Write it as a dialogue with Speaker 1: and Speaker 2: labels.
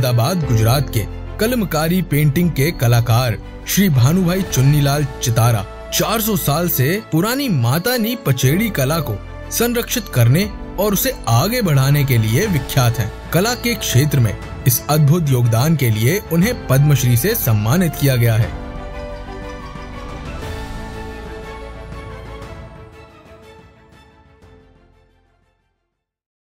Speaker 1: अहमदाबाद गुजरात के कलमकारी पेंटिंग के कलाकार श्री भानुभाई चुन्नीलाल चितारा 400 साल से पुरानी मातानी पचेड़ी कला को संरक्षित करने और उसे आगे बढ़ाने के लिए विख्यात हैं। कला के क्षेत्र में इस अद्भुत योगदान के लिए उन्हें पद्मश्री से सम्मानित किया गया है।